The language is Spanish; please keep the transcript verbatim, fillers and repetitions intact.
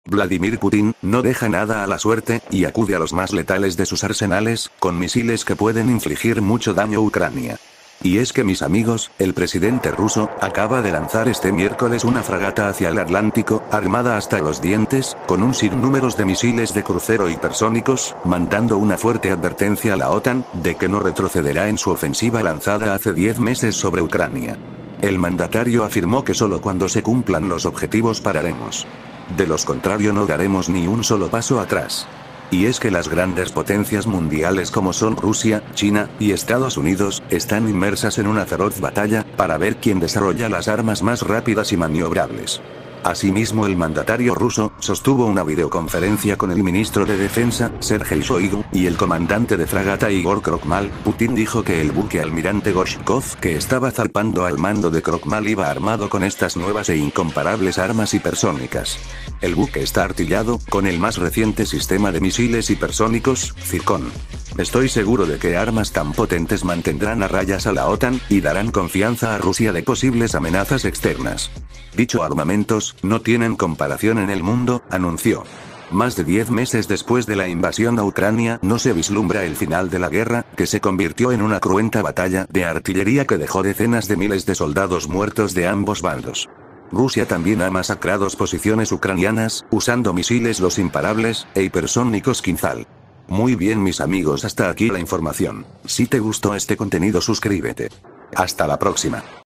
Vladimir Putin no deja nada a la suerte, y acude a los más letales de sus arsenales, con misiles que pueden infligir mucho daño a Ucrania. Y es que mis amigos, el presidente ruso, acaba de lanzar este miércoles una fragata hacia el Atlántico, armada hasta los dientes, con un sinnúmero de misiles de crucero hipersónicos, mandando una fuerte advertencia a la OTAN, de que no retrocederá en su ofensiva lanzada hace diez meses sobre Ucrania. El mandatario afirmó que solo cuando se cumplan los objetivos pararemos. De lo contrario no daremos ni un solo paso atrás. Y es que las grandes potencias mundiales como son Rusia, China y Estados Unidos, están inmersas en una feroz batalla, para ver quién desarrolla las armas más rápidas y maniobrables. Asimismo el mandatario ruso, sostuvo una videoconferencia con el ministro de Defensa, Sergei Shoigu, y el comandante de fragata Igor Krokmal. Putin dijo que el buque almirante Gorshkov, que estaba zarpando al mando de Krokmal, iba armado con estas nuevas e incomparables armas hipersónicas. El buque está artillado, con el más reciente sistema de misiles hipersónicos, Zircon. Estoy seguro de que armas tan potentes mantendrán a rayas a la OTAN, y darán confianza a Rusia de posibles amenazas externas. Dicho armamentos, no tienen comparación en el mundo, anunció. Más de diez meses después de la invasión a Ucrania, no se vislumbra el final de la guerra, que se convirtió en una cruenta batalla de artillería que dejó decenas de miles de soldados muertos de ambos bandos. Rusia también ha masacrado posiciones ucranianas, usando misiles los imparables, e hipersónicos Kinzhal. Muy bien mis amigos, hasta aquí la información. Si te gustó este contenido suscríbete. Hasta la próxima.